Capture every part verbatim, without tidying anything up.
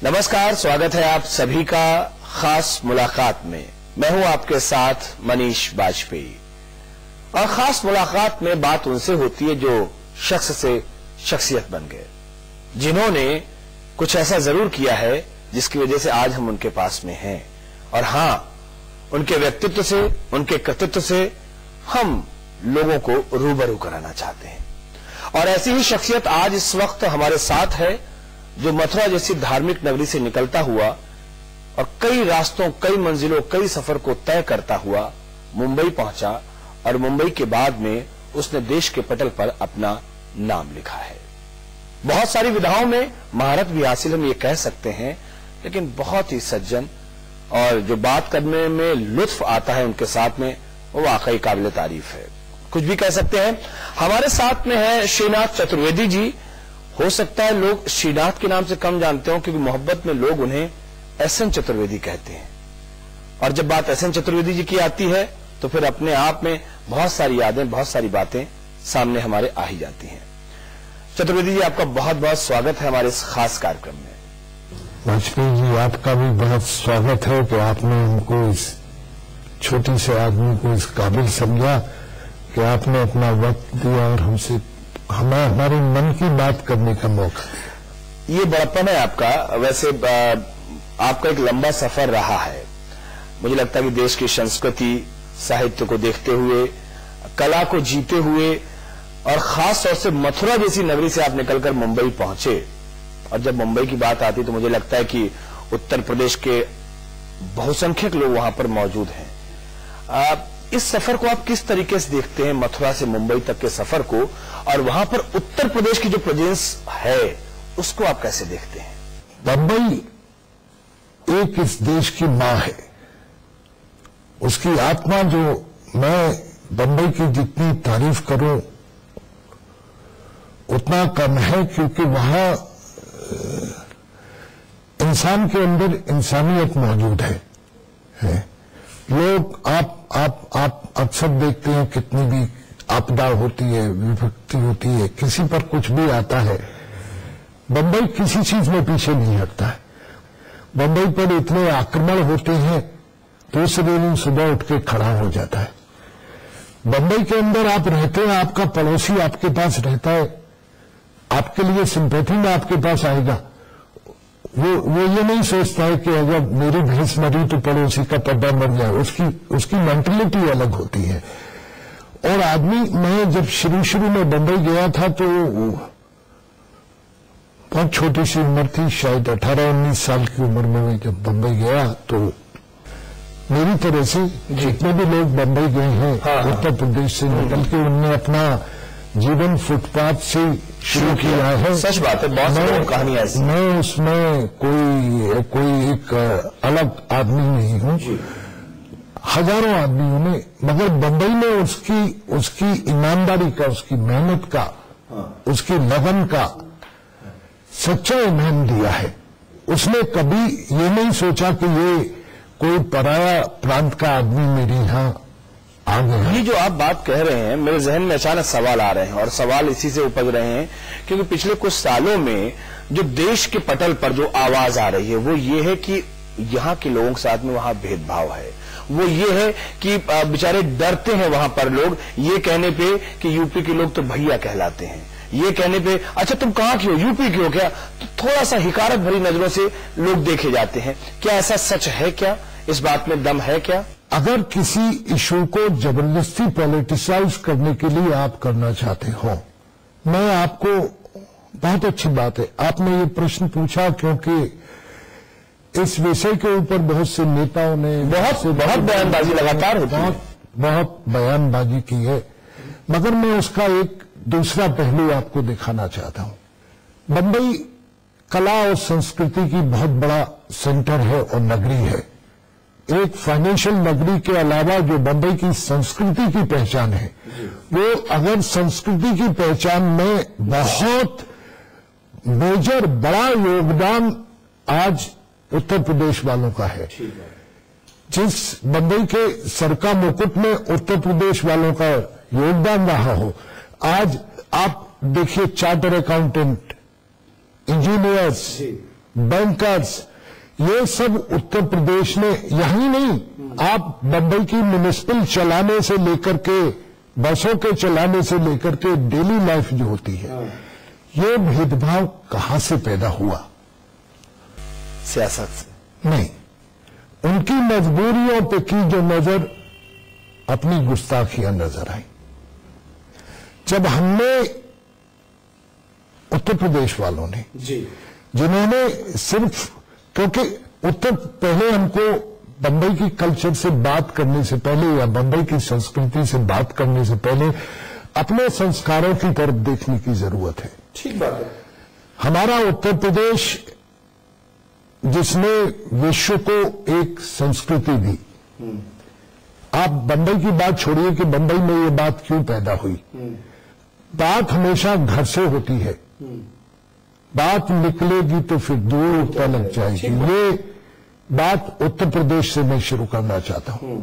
नमस्कार, स्वागत है आप सभी का खास मुलाकात में। मैं हूं आपके साथ मनीष वाजपेयी। और खास मुलाकात में बात उनसे होती है जो शख्स से शख्सियत बन गए, जिन्होंने कुछ ऐसा जरूर किया है जिसकी वजह से आज हम उनके पास में हैं। और हां, उनके व्यक्तित्व से, उनके कृतित्व से हम लोगों को रूबरू कराना चाहते हैं। और ऐसी ही शख्सियत आज इस वक्त हमारे साथ है, जो मथुरा जैसी धार्मिक नगरी से निकलता हुआ और कई रास्तों, कई मंजिलों, कई सफर को तय करता हुआ मुंबई पहुंचा। और मुंबई के बाद में उसने देश के पटल पर अपना नाम लिखा है। बहुत सारी विधाओं में महारत भी हासिल हम ये कह सकते हैं, लेकिन बहुत ही सज्जन और जो बात करने में लुत्फ आता है उनके साथ में, वो वाकई काबिल तारीफ है। कुछ भी कह सकते हैं। हमारे साथ में है श्रीनाथ चतुर्वेदी जी। हो सकता है लोग श्रीनाथ के नाम से कम जानते हो, क्योंकि मोहब्बत में लोग उन्हें एस एन चतुर्वेदी कहते हैं। और जब बात एस एन चतुर्वेदी जी की आती है तो फिर अपने आप में बहुत सारी यादें, बहुत सारी बातें सामने हमारे आ ही जाती हैं। चतुर्वेदी जी, आपका बहुत बहुत स्वागत है हमारे इस खास कार्यक्रम में। वाजपेयी जी, आपका भी बहुत स्वागत है कि आपने हमको, इस छोटे से आदमी को इस काबिल समझा कि आपने अपना वक्त दिया और हमसे हमें हमारे मन की बात करने का मौका दिया। ये बड़प्पन है आपका। वैसे आपका एक लंबा सफर रहा है। मुझे लगता है कि देश की संस्कृति, साहित्य को देखते हुए, कला को जीते हुए, और खास तौर से मथुरा जैसी नगरी से आप निकलकर मुंबई पहुंचे। और जब मुंबई की बात आती तो मुझे लगता है कि उत्तर प्रदेश के बहुसंख्यक लोग वहां पर मौजूद हैं। आप इस सफर को आप किस तरीके से देखते हैं, मथुरा से मुंबई तक के सफर को, और वहां पर उत्तर प्रदेश की जो प्रेजेंस है उसको आप कैसे देखते हैं? बंबई एक इस देश की मां है। उसकी आत्मा, जो मैं बंबई की जितनी तारीफ करूं उतना कम है, क्योंकि वहां इंसान के अंदर इंसानियत मौजूद है, है। लोग आप आप आप अक्सर देखते हैं, कितनी भी आपदा होती है, विपत्ति होती है, किसी पर कुछ भी आता है, बंबई किसी चीज में पीछे नहीं हटता है। बंबई पर इतने आक्रमण होते हैं, दूसरे दिन सुबह उठ के खड़ा हो जाता है। बंबई के अंदर आप रहते हैं, आपका पड़ोसी आपके पास रहता है, आपके लिए सिंपैथी में आपके पास आएगा। वो वो ये नहीं सोचता है कि अगर मेरी भैंस मरी तो पड़ोसी का पड्डा मर जाए। उसकी उसकी मेंटलिटी अलग होती है। और आदमी, मैं जब शुरू शुरू में बंबई गया था तो बहुत छोटी सी उम्र थी, शायद अठारह उन्नीस साल की उम्र में मैं जब बंबई गया, तो मेरी तरह से जितने भी लोग बंबई गए हैं, हाँ, उत्तर प्रदेश से निकल के, उनने अपना जीवन फुटपाथ से शुरू किया है। सच बात है, बहुत कहानी ऐसी। मैं उसमें कोई कोई एक अलग आदमी नहीं हूं, हजारों आदमियों ने, मगर बंबई में उसकी उसकी ईमानदारी का, उसकी मेहनत का, उसकी लगन का सच्चा ईमान दिया है। उसने कभी ये नहीं सोचा कि ये कोई पराया प्रांत का आदमी मेरे यहां आ गया। ये जो आप बात कह रहे हैं, मेरे जहन में अचानक सवाल आ रहे हैं, और सवाल इसी से उपज रहे हैं क्योंकि पिछले कुछ सालों में जो देश के पटल पर जो आवाज आ रही है वो ये है कि यहाँ के लोगों के साथ में वहां भेदभाव है। वो ये है कि बेचारे डरते हैं वहां पर लोग, ये कहने पे कि यूपी के लोग तो भैया कहलाते हैं, ये कहने पे अच्छा तुम कहां की हो, यूपी की हो क्या, तो थोड़ा सा हिकारत भरी नजरों से लोग देखे जाते हैं। क्या ऐसा सच है? क्या इस बात में दम है? क्या अगर किसी इशू को जबरदस्ती पॉलिटिसाइज करने के लिए आप करना चाहते हो, मैं आपको, बहुत अच्छी बात है आपने ये प्रश्न पूछा, क्योंकि इस विषय के ऊपर बहुत से नेताओं ने बहुत से बहुत बयानबाजी लगातार होती है, बहुत बहुत बयानबाजी की है, मगर मैं उसका एक दूसरा पहलू आपको दिखाना चाहता हूं। बंबई कला और संस्कृति की बहुत बड़ा सेंटर है और नगरी है। एक फाइनेंशियल नगरी के अलावा जो बंबई की संस्कृति की पहचान है, वो अगर संस्कृति की पहचान में बहुत मेजर बड़ा योगदान आज उत्तर प्रदेश वालों का है। जिस बंबई के सर का मुकुट में उत्तर प्रदेश वालों का योगदान रहा हो, आज आप देखिए चार्टर अकाउंटेंट, इंजीनियर्स, बैंकर्स, ये सब उत्तर प्रदेश ने, यही नहीं, आप बंबई की म्युनिसिपल चलाने से लेकर के, बसों के चलाने से लेकर के डेली लाइफ जो होती है, ये भेदभाव कहां से पैदा हुआ? सियासत से नहीं, उनकी मजबूरियों पे की जो नजर, अपनी गुस्ताखियां नजर आई। जब हमने, उत्तर प्रदेश वालों ने जी, जिन्होंने सिर्फ, क्योंकि उत्तर, पहले हमको बंबई की कल्चर से बात करने से पहले या बंबई की संस्कृति से बात करने से पहले अपने संस्कारों की तरफ देखने की जरूरत है। ठीक बात है। हमारा उत्तर प्रदेश, जिसने विश्व को एक संस्कृति दी, आप बंबई की बात छोड़िए कि बंबई में ये बात क्यों पैदा हुई। बात हमेशा घर से होती है, बात निकलेगी तो फिर दूर तलक जाएगी। ये बात उत्तर प्रदेश से मैं शुरू करना चाहता हूं।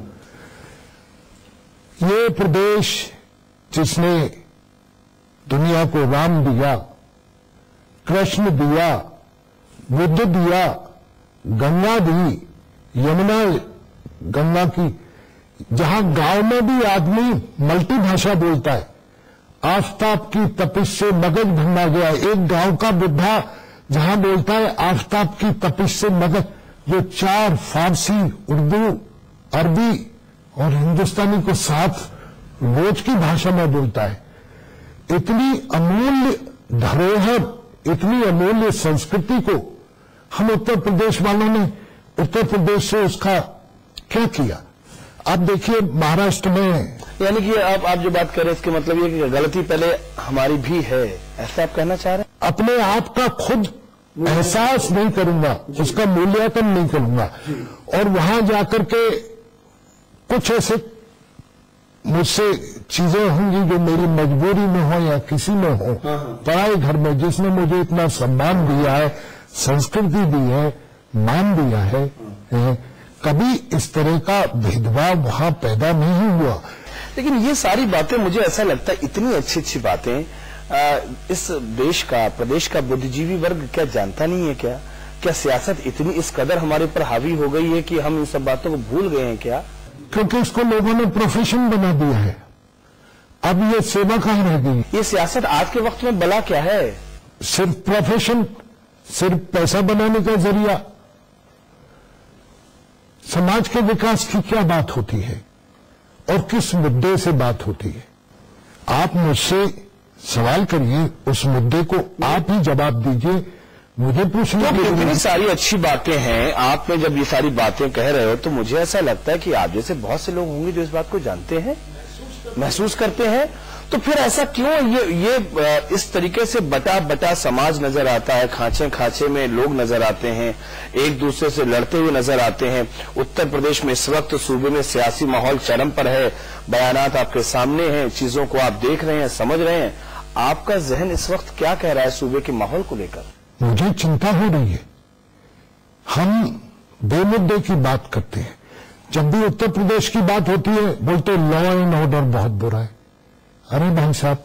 ये प्रदेश जिसने दुनिया को राम दिया, कृष्ण दिया, बुद्ध दिया, गंगा दी, यमुना गंगा की, जहां गांव में भी आदमी मल्टी भाषा बोलता है, आफताब की तपिश से मगज भंगा गया। एक गांव का बुढ़ा जहां बोलता है आफताब की तपिश से मगज, जो चार फारसी, उर्दू, अरबी और हिंदुस्तानी को साथ रोज की भाषा में बोलता है। इतनी अमूल्य धरोहर, इतनी अमूल्य संस्कृति को हम उत्तर प्रदेश वालों ने, उत्तर प्रदेश से उसका क्या किया? आप देखिए महाराष्ट्र में, यानी कि आप आप जो बात कर रहे हैं इसके मतलब ये कि गलती पहले हमारी भी है, ऐसा आप कहना चाह रहे हैं? अपने आप का खुद एहसास नहीं करूंगा, उसका मूल्यांकन नहीं करूंगा, और वहां जाकर के कुछ ऐसे मुझसे चीजें होंगी जो मेरी मजबूरी में हो या किसी में हो, पराए घर में, जिसने मुझे इतना सम्मान दिया है, संस्कृति दी है, मान दिया है, है कभी इस तरह का भेदभाव वहां पैदा नहीं हुआ। लेकिन ये सारी बातें, मुझे ऐसा लगता है, इतनी अच्छी अच्छी बातें इस देश का, प्रदेश का बुद्धिजीवी वर्ग क्या जानता नहीं है क्या? क्या सियासत इतनी इस कदर हमारे ऊपर हावी हो गई है कि हम इन सब बातों को भूल गए हैं क्या? क्योंकि इसको लोगों ने प्रोफेशन बना दिया है। अब ये सेवा कहां रह गई? ये सियासत आज के वक्त में बला क्या है? सिर्फ प्रोफेशन, सिर्फ पैसा बनाने का जरिया। समाज के विकास की क्या बात होती है और किस मुद्दे से बात होती है? आप मुझसे सवाल करिए, उस मुद्दे को आप ही जवाब दीजिए, मुझे पूछने तो की कितनी सारी अच्छी बातें हैं। आपने जब ये सारी बातें कह रहे हो तो मुझे ऐसा लगता है कि आप जैसे बहुत से लोग होंगे जो इस बात को जानते हैं, महसूस करते हैं। तो फिर ऐसा क्यों ये ये इस तरीके से बटा बटा समाज नजर आता है, खांचे खांचे में लोग नजर आते हैं, एक दूसरे से लड़ते हुए नजर आते हैं। उत्तर प्रदेश में इस वक्त सूबे में सियासी माहौल चरम पर है, बयानात आपके सामने हैं, चीजों को आप देख रहे हैं, समझ रहे हैं। आपका जहन इस वक्त क्या कह रहा है सूबे के माहौल को लेकर? मुझे चिंता हो रही है। हम बेमुद्दे की बात करते हैं, जब भी उत्तर प्रदेश की बात होती है बोलते लॉ एंड ऑर्डर बहुत बुरा है। अरे भाई साहब,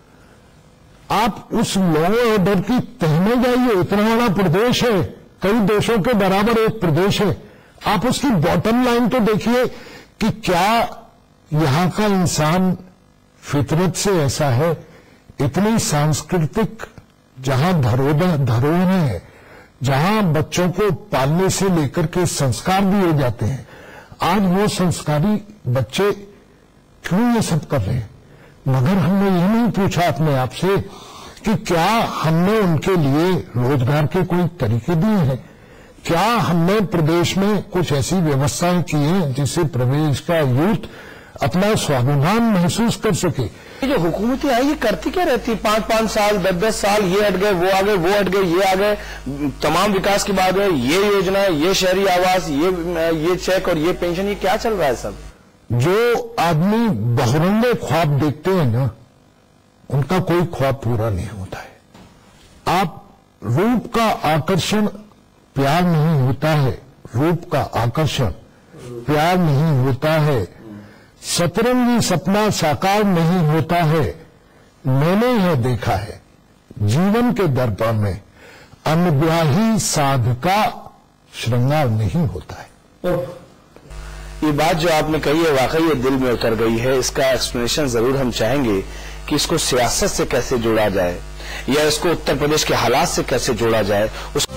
आप उस लॉ ऑर्डर की तह में जाइए। इतना बड़ा प्रदेश है, कई देशों के बराबर एक प्रदेश है। आप उसकी बॉटम लाइन तो देखिए कि क्या यहां का इंसान फितरत से ऐसा है। इतनी सांस्कृतिक जहां धरोहर धरोहर है, जहां बच्चों को पालने से लेकर के संस्कार दिए जाते हैं, आज वो संस्कारी बच्चे क्यों ये सब कर रहे हैं? मगर हमने ये नहीं पूछा अपने आप से कि क्या हमने उनके लिए रोजगार के कोई तरीके दिए हैं? क्या हमने प्रदेश में कुछ ऐसी व्यवस्थाएं की हैं जिससे प्रदेश का यूथ अपना स्वाभिमान महसूस कर सके? ये जो हुकूमतें आई ये करती क्या रहती है? पांच पांच साल, दस दस साल, ये हट गए, वो आ गए, वो हट गए, ये आ गए, तमाम विकास की बात है, ये योजना, ये शहरी आवास, ये ये चेक और ये पेंशन, ये क्या चल रहा है सब? जो आदमी बहुरंगे ख्वाब देखते हैं ना, उनका कोई ख्वाब पूरा नहीं होता है। आप रूप का आकर्षण प्यार नहीं होता है, रूप का आकर्षण प्यार नहीं होता है, सतरंगी सपना साकार नहीं होता है। मैंने यह देखा है जीवन के दर्पण में, अनब्याही साधका श्रृंगार नहीं होता है। ये बात जो आपने कही है वाकई ये दिल में उतर गई है। इसका एक्सप्लेनेशन जरूर हम चाहेंगे कि इसको सियासत से कैसे जोड़ा जाए या इसको उत्तर प्रदेश के हालात से कैसे जोड़ा जाए। उस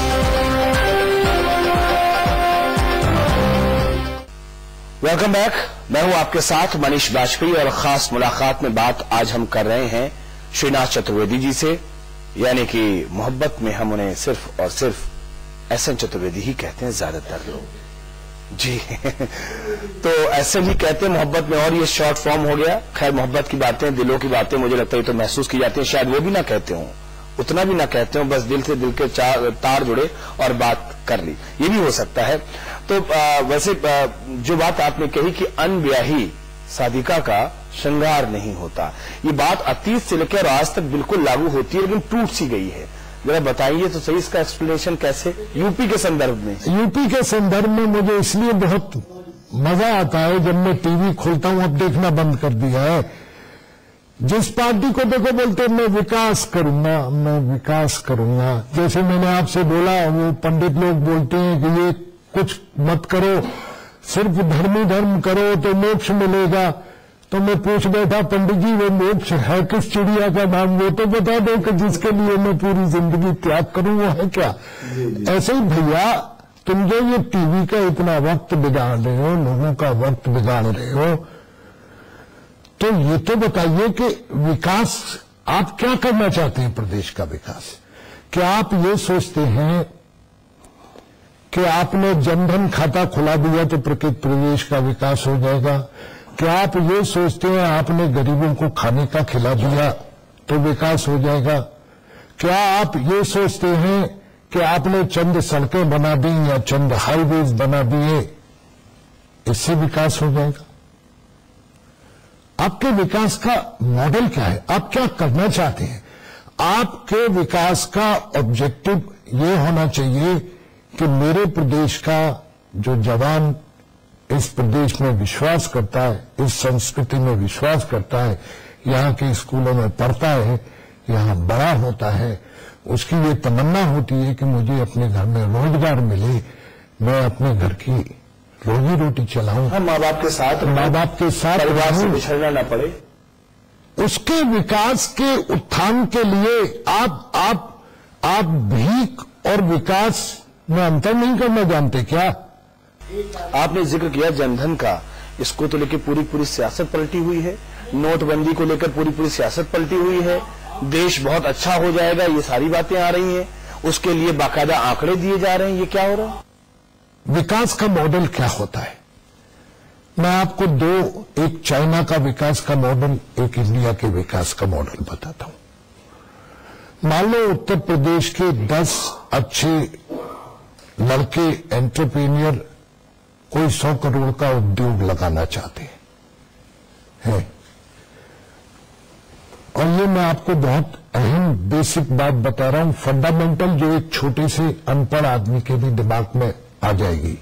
वेलकम बैक, मैं हूं आपके साथ मनीष बाजपेयी और खास मुलाकात में बात आज हम कर रहे हैं श्रीनाथ चतुर्वेदी जी से, यानी कि मोहब्बत में हम उन्हें सिर्फ और सिर्फ एस एन चतुर्वेदी ही कहते हैं ज्यादातर लोग जी। तो ऐसे ही कहते हैं मोहब्बत में, और ये शॉर्ट फॉर्म हो गया। खैर मोहब्बत की बातें, दिलों की बातें मुझे लगता है तो महसूस की जाती हैं, शायद वो भी ना कहते हों, उतना भी ना कहते हो, बस दिल से दिल के चार तार जुड़े और बात कर ली, ये भी हो सकता है। तो आ, वैसे आ, जो बात आपने कही कि अनब्याही साधिका का श्रृंगार नहीं होता, ये बात अतीत से लेकर आज तक बिल्कुल लागू होती है, लेकिन टूट सी गई है। जरा बताइए तो सही इसका एक्सप्लेनेशन कैसे, यूपी के संदर्भ में। यूपी के संदर्भ में मुझे इसलिए बहुत मजा आता है, जब मैं टीवी खोलता हूं, अब देखना बंद कर दिया है, जिस पार्टी को देखो बोलते मैं विकास करूंगा, मैं विकास करूंगा। जैसे मैंने आपसे बोला, वो पंडित लोग बोलते हैं कि ये कुछ मत करो, सिर्फ धर्म ही धर्म करो तो मोक्ष मिलेगा। तो मैं पूछ बैठा, पंडित जी वो मोक्ष है किस चिड़िया का नाम, वो तो बता दो कि जिसके लिए मैं पूरी जिंदगी त्याग करूं वो है क्या। ऐसे ही भैया, तुम जो ये टीवी का इतना वक्त बिगाड़ रहे हो, लोगों का वक्त बिगाड़ रहे हो, तो ये तो बताइए कि विकास आप क्या करना चाहते हैं, प्रदेश का विकास। क्या आप ये सोचते हैं कि आपने जनधन खाता खुला दिया तो प्रदेश का विकास हो जाएगा? क्या आप ये सोचते हैं आपने गरीबों को खाने का खिला दिया तो विकास हो जाएगा? क्या आप ये सोचते हैं कि आपने चंद सड़कें बना दी या चंद हाईवेज बना दिए इससे विकास हो जाएगा? आपके विकास का मॉडल क्या है? आप क्या करना चाहते हैं? आपके विकास का ऑब्जेक्टिव ये होना चाहिए कि मेरे प्रदेश का जो जवान इस प्रदेश में विश्वास करता है, इस संस्कृति में विश्वास करता है, यहाँ के स्कूलों में पढ़ता है, यहाँ बड़ा होता है, उसकी ये तमन्ना होती है कि मुझे अपने घर में रोजगार मिले, मैं अपने घर की रोजी रोटी चलाऊं, हाँ, माँ बाप के साथ माँ बाप के साथ परिवार से बिछड़ना न पड़े। उसके विकास के उत्थान के लिए आप आप आप भीख और विकास में अंतर नहीं करना जानते क्या? आपने जिक्र किया जनधन का, इसको तो लेकर पूरी पूरी सियासत पलटी हुई है, नोटबंदी को लेकर पूरी पूरी सियासत पलटी हुई है, देश बहुत अच्छा हो जाएगा, ये सारी बातें आ रही हैं, उसके लिए बाकायदा आंकड़े दिए जा रहे हैं, ये क्या हो रहा है? विकास का मॉडल क्या होता है? मैं आपको दो, एक चाइना का विकास का मॉडल, एक इंडिया के विकास का मॉडल बताता हूं। मान लो उत्तर प्रदेश के दस अच्छे लड़के एंटरप्रेन्योर कोई सौ करोड़ का उद्योग लगाना चाहते हैं, और ये मैं आपको बहुत अहम बेसिक बात बता रहा हूं, फंडामेंटल, जो एक छोटे से अनपढ़ आदमी के भी दिमाग में आ जाएगी।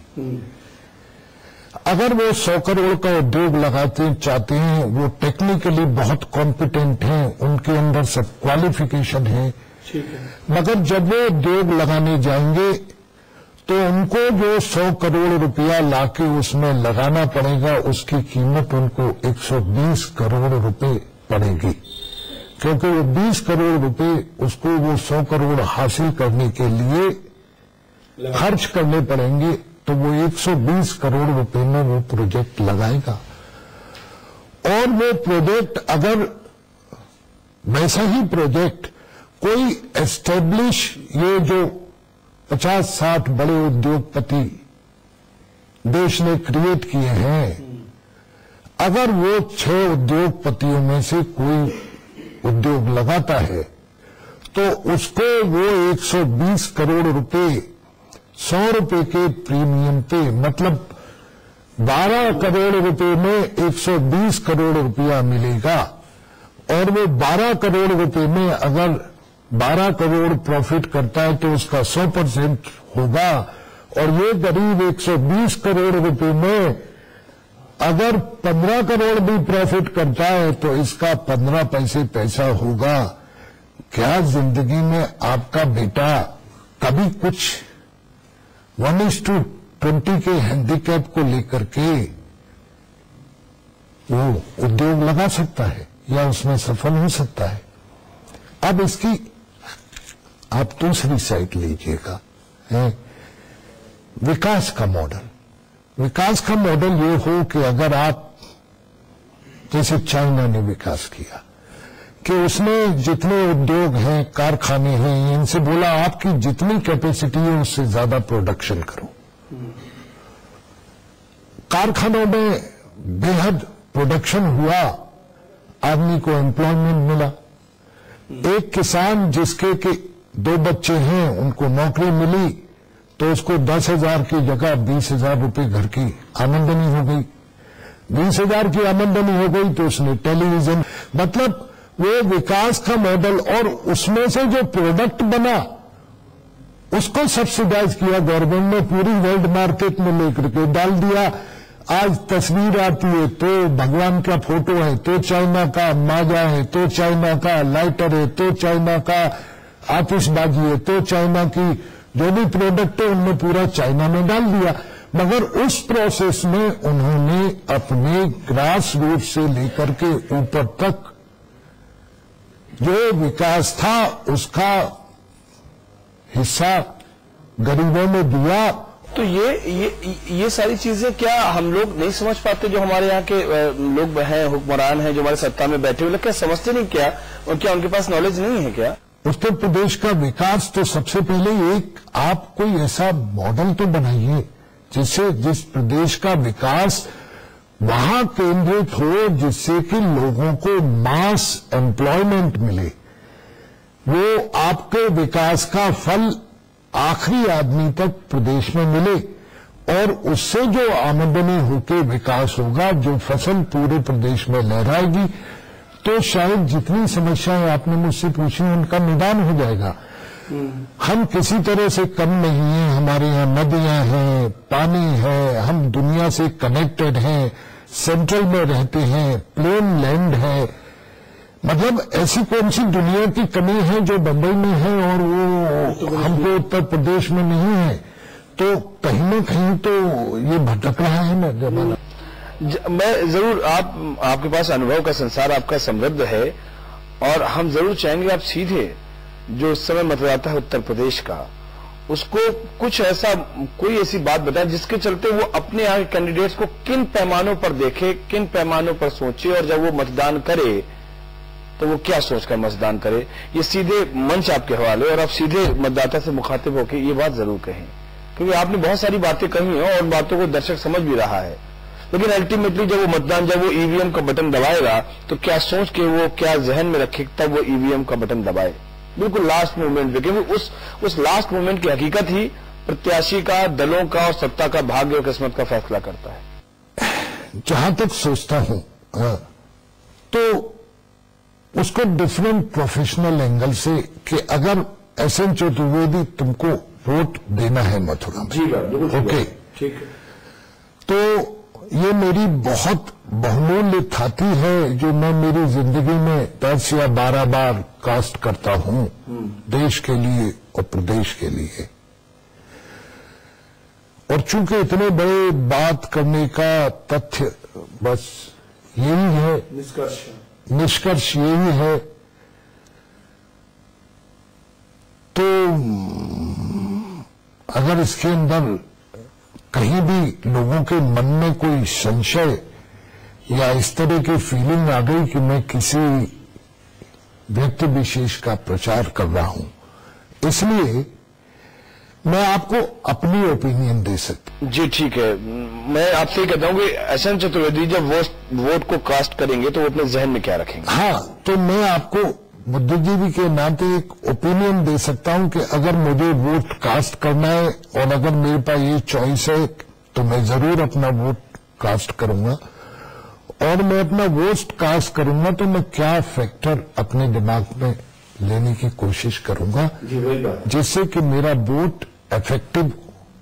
अगर वो सौ करोड़ का उद्योग लगाते चाहते हैं, वो टेक्निकली बहुत कॉम्पिटेंट हैं, उनके अंदर सब क्वालिफिकेशन है, मगर जब वो उद्योग लगाने जाएंगे तो उनको जो सौ करोड़ रुपया लाके उसमें लगाना पड़ेगा, उसकी कीमत उनको एक सौ बीस करोड़ रुपए पड़ेगी, क्योंकि वो बीस करोड़ रुपए उसको वो सौ करोड़ हासिल करने के लिए खर्च करने पड़ेंगे, तो वो एक सौ बीस करोड़ रुपए में वो प्रोजेक्ट लगाएगा। और वो प्रोजेक्ट, अगर वैसा ही प्रोजेक्ट कोई एस्टेब्लिश, ये जो पचास साठ बड़े उद्योगपति देश ने क्रिएट किए हैं, अगर वो छह उद्योगपतियों में से कोई उद्योग लगाता है तो उसको वो एक सौ बीस करोड़ रुपए सौ रुपए के प्रीमियम पे, मतलब बारह करोड़ रुपए में एक सौ बीस करोड़ रुपया मिलेगा। और वो बारह करोड़ रुपए में अगर बारह करोड़ प्रॉफिट करता है तो उसका सौ परसेंट होगा, और ये गरीब एक सौ बीस करोड़ रुपए में अगर पंद्रह करोड़ भी प्रॉफिट करता है तो इसका पंद्रह पैसे पैसा होगा। क्या जिंदगी में आपका बेटा कभी कुछ वन इज टू ट्वेंटी के हैंडीकैप को लेकर के वो उद्योग लगा सकता है या उसमें सफल हो सकता है। अब इसकी आप दूसरी साइड लीजिएगा, है विकास का मॉडल। विकास का मॉडल ये हो कि अगर आप, जैसे चाइना ने विकास किया कि उसने जितने उद्योग हैं, कारखाने हैं, इनसे बोला आपकी जितनी कैपेसिटी है उससे ज्यादा प्रोडक्शन करो। कारखानों में बेहद प्रोडक्शन हुआ, आदमी को एम्प्लॉयमेंट मिला। एक किसान जिसके के दो बच्चे हैं उनको नौकरी मिली तो उसको दस हजार की जगह बीस हजार रुपये घर की आमदनी हो गई। बीस हजार की आमदनी हो गई तो उसने टेलीविजन, मतलब वो विकास का मॉडल, और उसमें से जो प्रोडक्ट बना उसको सब्सिडाइज किया गवर्नमेंट ने, पूरी वर्ल्ड मार्केट में लेकर के डाल दिया। आज तस्वीर आती है तो भगवान का फोटो है तो चाइना का, माजा है तो चाइना का, लाइटर है तो चाइना का, आतिशबाजी है तो चाइना की, जो भी प्रोडक्ट है उनने पूरा चाइना में डाल दिया। मगर उस प्रोसेस में उन्होंने अपने ग्रास रूट से लेकर के ऊपर तक जो विकास था उसका हिस्सा गरीबों में दिया। तो ये ये ये सारी चीजें क्या हम लोग नहीं समझ पाते, जो हमारे यहाँ के लोग हैं, हुक्मरान हैं, जो हमारे सत्ता में बैठे हुए लोग, क्या समझते नहीं क्या? और क्या उनके पास नॉलेज नहीं है क्या? उत्तर प्रदेश का विकास तो सबसे पहले एक आप कोई ऐसा मॉडल तो बनाइए जिससे जिस प्रदेश का विकास वहां केंद्रित हो, जिससे कि लोगों को मास एम्प्लॉयमेंट मिले, वो आपके विकास का फल आखिरी आदमी तक प्रदेश में मिले, और उससे जो आमदनी होके विकास होगा, जो फसल पूरे प्रदेश में लहराएगी, तो शायद जितनी समस्याएं आपने मुझसे पूछी उनका निदान हो जाएगा। हम किसी तरह से कम नहीं हैं, हमारे यहाँ नदियां हैं, पानी है, हम दुनिया से कनेक्टेड हैं, सेंट्रल में रहते हैं, प्लेन लैंड है, मतलब ऐसी कौन सी दुनिया की कमी है जो बंबई में है और वो हमको उत्तर प्रदेश में नहीं है? तो कहीं न कहीं तो ये भटक रहा है ना जमाना। मैं जरूर, आप आपके पास अनुभव का संसार आपका समृद्ध है, और हम जरूर चाहेंगे आप सीधे जो इस समय मतदाता है उत्तर प्रदेश का, उसको कुछ ऐसा, कोई ऐसी बात बताएं जिसके चलते वो अपने यहाँ के कैंडिडेट्स को किन पैमानों पर देखे, किन पैमानों पर सोचे, और जब वो मतदान करे तो वो क्या सोचकर मतदान करे। ये सीधे मंच आपके हवाले, और आप सीधे मतदाता से मुखातिब होकर ये बात जरूर कहें, क्योंकि आपने बहुत सारी बातें कही हैं और उन बातों को दर्शक समझ भी रहा है, लेकिन अल्टीमेटली जब वो मतदान, जब वो ईवीएम का बटन दबाएगा तो क्या सोच के, वो क्या जहन में रखे, तब वो ईवीएम का बटन दबाए, बिल्कुल लास्ट मोमेंट पे, क्योंकि उस उस लास्ट मोमेंट की हकीकत ही प्रत्याशी का, दलों का और सत्ता का भाग्य और किस्मत का फैसला करता है। जहां तक सोचता हूं तो उसको डिफरेंट प्रोफेशनल एंगल से, कि अगर एस एन चतुर्वेदी तुमको वोट देना है मथुरा में, ओके, ठीक है, तो ये मेरी बहुत बहुमूल्य थाती है जो मैं मेरी जिंदगी में दस या बारह बार कास्ट करता हूं, देश के लिए और प्रदेश के लिए। और चूंकि इतने बड़े बात करने का तथ्य बस यही है, निष्कर्ष निष्कर्ष यही है, तो अगर इसके अंदर कहीं भी लोगों के मन में कोई संशय या इस तरह की फीलिंग आ गई कि मैं किसी व्यक्ति विशेष का प्रचार कर रहा हूं, इसलिए मैं आपको अपनी ओपिनियन दे सकता जी, ठीक है। मैं आपसे कहता हूं कि एस एन चतुर्वेदी जब वोट वोट को कास्ट करेंगे तो वो अपने जहन में क्या रखेंगे? हाँ, तो मैं आपको बुद्धिजीवी के नाते एक ओपिनियन दे सकता हूं कि अगर मुझे वोट कास्ट करना है और अगर मेरे पास ये चॉइस है तो मैं जरूर अपना वोट कास्ट करूंगा, और मैं अपना वोट कास्ट करूंगा तो मैं क्या फैक्टर अपने दिमाग में लेने की कोशिश करूंगा जिससे कि मेरा वोट इफेक्टिव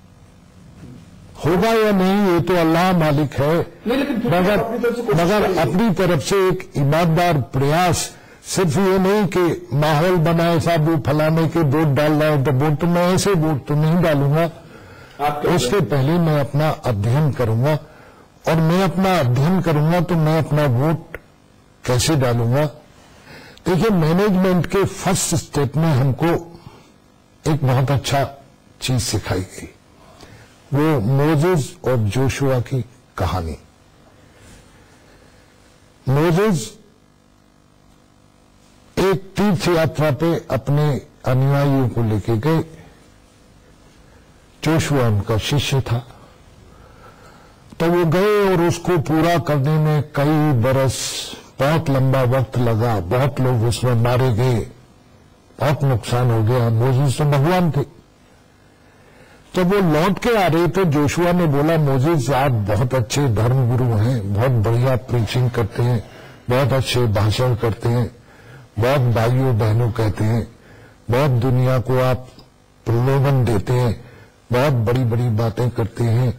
होगा या नहीं ये तो अल्लाह मालिक है, मगर मगर अपनी तरफ से एक ईमानदार प्रयास सिर्फ ये नहीं कि माहौल बनाए साहब वो फलाने के वोट डाल रहा है तो वोट तो मैं ऐसे वोट तो नहीं डालूंगा। उसके पहले मैं अपना अध्ययन करूंगा, और मैं अपना अध्ययन करूंगा तो मैं अपना वोट कैसे डालूंगा। देखिए, मैनेजमेंट के फर्स्ट स्टेप में हमको एक बहुत अच्छा चीज सिखाई गई, वो मोजेस और जोशुआ की कहानी। मोजेस एक तीर्थ यात्रा पे अपने अनुयायियों को लेके गए। जोशुआ उनका शिष्य था, तो वो गए और उसको पूरा करने में कई बरस, बहुत लंबा वक्त लगा, बहुत लोग उसमें मारे गए, बहुत नुकसान हो गया। मोजेस तो भगवान थे। तो वो लौट के आ रहे थे, जोशुआ ने बोला, मोजेस आप बहुत अच्छे धर्मगुरु हैं, बहुत बढ़िया प्रीचिंग करते हैं, बहुत अच्छे भाषण करते हैं, बहुत भाइयों बहनों कहते हैं, बहुत दुनिया को आप प्रलोभन देते हैं, बहुत बड़ी बड़ी बातें करते हैं,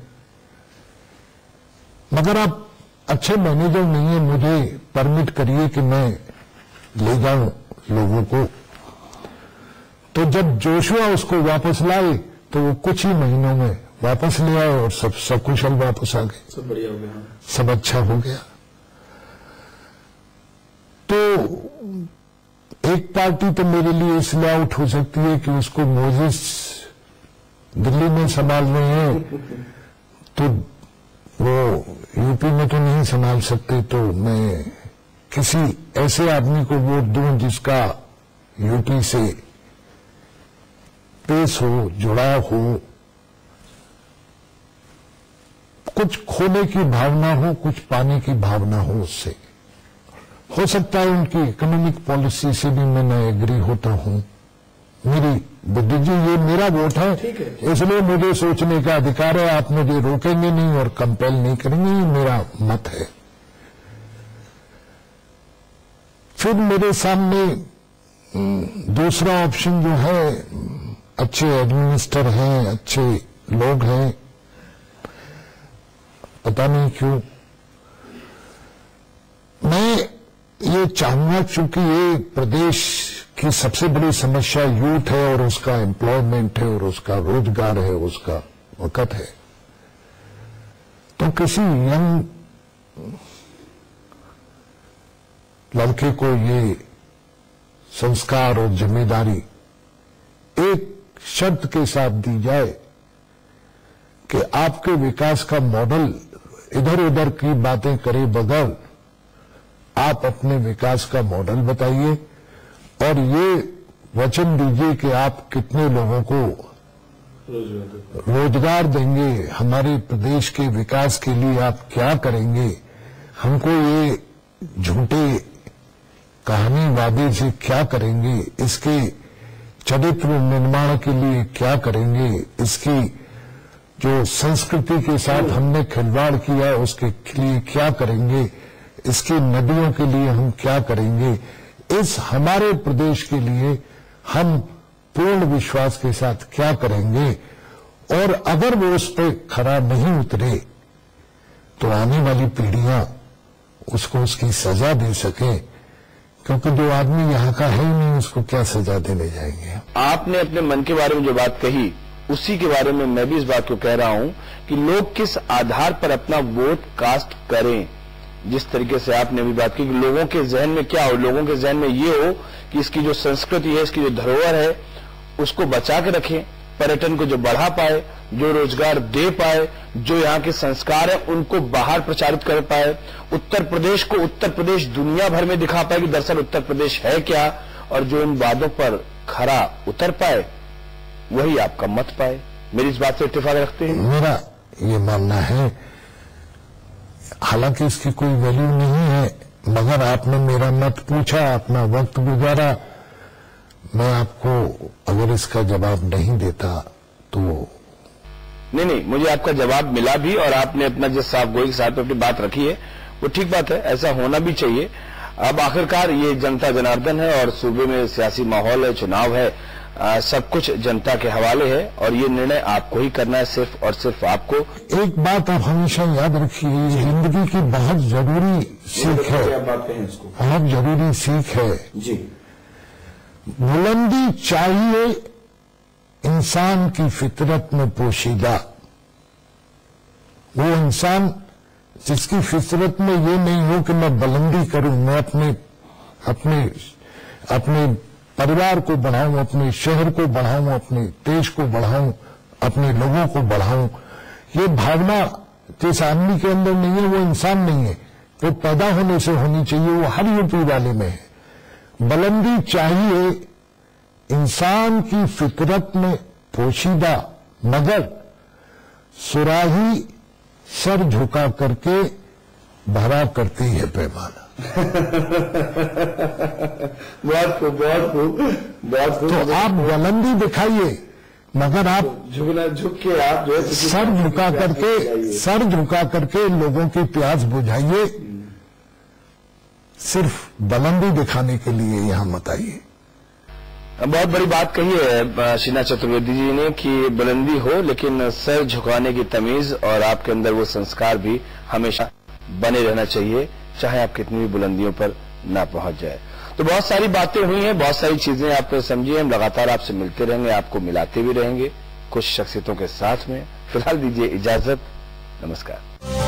मगर आप अच्छे मैनेजर नहीं है, मुझे परमिट करिए कि मैं ले जाऊं लोगों को। तो जब जोशुआ उसको वापस लाए तो वो कुछ ही महीनों में वापस ले आए और सब सकुशल वापस आ गए, सब बढ़िया हो गया, सब अच्छा हो गया। तो एक पार्टी तो मेरे लिए इसलिए आउट हो सकती है कि उसको मोजेस दिल्ली में संभाल रहे हैं, तो वो यूपी में तो नहीं संभाल सकते, तो मैं किसी ऐसे आदमी को वोट दूं जिसका यूपी से पेश हो, जुड़ाव हो, कुछ खोने की भावना हो, कुछ पाने की भावना हो उससे। हो सकता है उनकी इकोनॉमिक पॉलिसी से भी मैं न एग्री होता हूं। मेरी बुद्धि जी, ये मेरा वोट है, इसलिए मुझे सोचने का अधिकार है, आप मुझे रोकेंगे नहीं और कंपेल नहीं करेंगे, ये मेरा मत है। फिर मेरे सामने दूसरा ऑप्शन जो है, अच्छे एडमिनिस्टर हैं, अच्छे लोग हैं, पता नहीं क्यों मैं ये चाहूंगा, चूंकि ये प्रदेश की सबसे बड़ी समस्या यूथ है और उसका एम्प्लॉयमेंट है और उसका रोजगार है, उसका वक़्त है, तो किसी यंग लड़के को ये संस्कार और जिम्मेदारी एक शर्त के साथ दी जाए कि आपके विकास का मॉडल इधर उधर की बातें करे बगैर आप अपने विकास का मॉडल बताइए और ये वचन दीजिए कि आप कितने लोगों को रोजगार देंगे, हमारे प्रदेश के विकास के लिए आप क्या करेंगे, हमको ये झूठे कहानी वादे से क्या करेंगे, इसके चरित्र निर्माण के लिए क्या करेंगे, इसकी जो संस्कृति के साथ हमने खिलवाड़ किया उसके लिए क्या करेंगे, इसकी नदियों के लिए हम क्या करेंगे, इस हमारे प्रदेश के लिए हम पूर्ण विश्वास के साथ क्या करेंगे। और अगर वो उस पर खरा नहीं उतरे तो आने वाली पीढ़ियां उसको उसकी सजा दे सके, क्योंकि जो आदमी यहाँ का है ही नहीं उसको क्या सजा देने जाएंगे। आपने अपने मन के बारे में जो बात कही उसी के बारे में मैं भी इस बात को कह रहा हूं कि लोग किस आधार पर अपना वोट कास्ट करें। जिस तरीके से आपने भी बात की कि लोगों के जहन में क्या हो, लोगों के जहन में ये हो कि इसकी जो संस्कृति है, इसकी जो धरोहर है उसको बचा के रखें, पर्यटन को जो बढ़ा पाए, जो रोजगार दे पाए, जो यहाँ के संस्कार है उनको बाहर प्रचारित कर पाए, उत्तर प्रदेश को उत्तर प्रदेश दुनिया भर में दिखा पाए कि दरअसल उत्तर प्रदेश है क्या, और जो इन वादों पर खरा उतर पाए वही आपका मत पाए। मेरी इस बात से इत्तेफाक रखते हैं? मेरा ये मानना है, हालांकि इसकी कोई वैल्यू नहीं है, मगर आपने मेरा मत पूछा, अपना वक्त गुजारा, मैं आपको अगर इसका जवाब नहीं देता तो नहीं नहीं मुझे आपका जवाब मिला भी, और आपने अपना जिस साहब गोई के साथ अपनी बात रखी है वो ठीक बात है, ऐसा होना भी चाहिए। अब आखिरकार ये जनता जनार्दन है और सूबे में सियासी माहौल है, चुनाव है, आ, सब कुछ जनता के हवाले है और ये निर्णय आपको ही करना है, सिर्फ और सिर्फ आपको। एक बात आप हमेशा याद रखिए, ये जिंदगी की बहुत जरूरी सीख है, बहुत जरूरी सीख है जी। बुलंदी चाहिए इंसान की फितरत में पोशीदा। वो इंसान जिसकी फितरत में ये नहीं हो कि मैं बुलंदी करूं, मैं अपने अपने अपने परिवार को बढ़ाऊं, अपने शहर को बढ़ाऊं, अपने देश को बढ़ाऊं, अपने लोगों को बढ़ाऊं, ये भावना जिस आदमी के अंदर नहीं है वो इंसान नहीं है, वो पैदा होने से होनी चाहिए, वो हर यूपी वाले में है। बुलंदी चाहिए इंसान की फितरत में पोशीदा, मगर सुराही सर झुका करके भरा करती है पैमाना। बहुत खूब, बहुत खूब, बहुत खूब। तो आप बुलंदी दिखाइए, मगर आप झुकना झुक के आप जो है सर झुका करके सर झुका करके लोगों की प्यास बुझाइए। सिर्फ बुलंदी दिखाने के लिए यहां मत आइए। बहुत बड़ी बात कही है शीना चतुर्वेदी जी ने कि बुलंदी हो लेकिन सर झुकाने की तमीज और आपके अंदर वो संस्कार भी हमेशा बने रहना चाहिए, चाहे आप कितनी भी बुलंदियों पर ना पहुंच जाए। तो बहुत सारी बातें हुई हैं, बहुत सारी चीजें आपने समझी हैं। हम लगातार आपसे मिलते रहेंगे, आपको मिलाते भी रहेंगे कुछ शख्सियतों के साथ में। फिलहाल दीजिए इजाजत, नमस्कार।